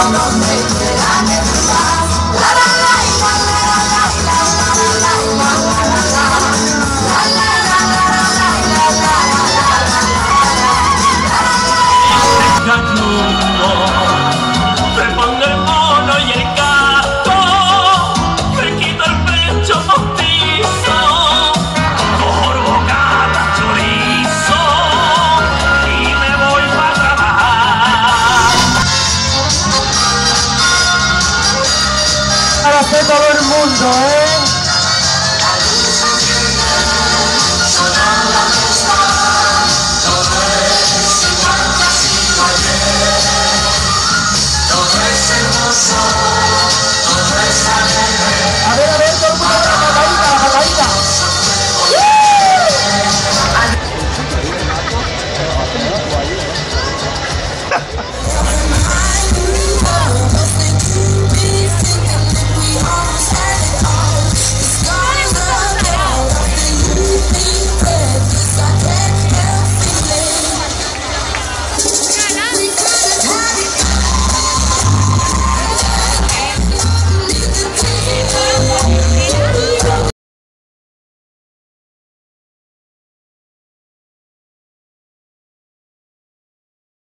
Me pongo el mono y el casco, me quito el pecho postizo, por bocata chorizo y me voy para trabajar. Para todo el mundo,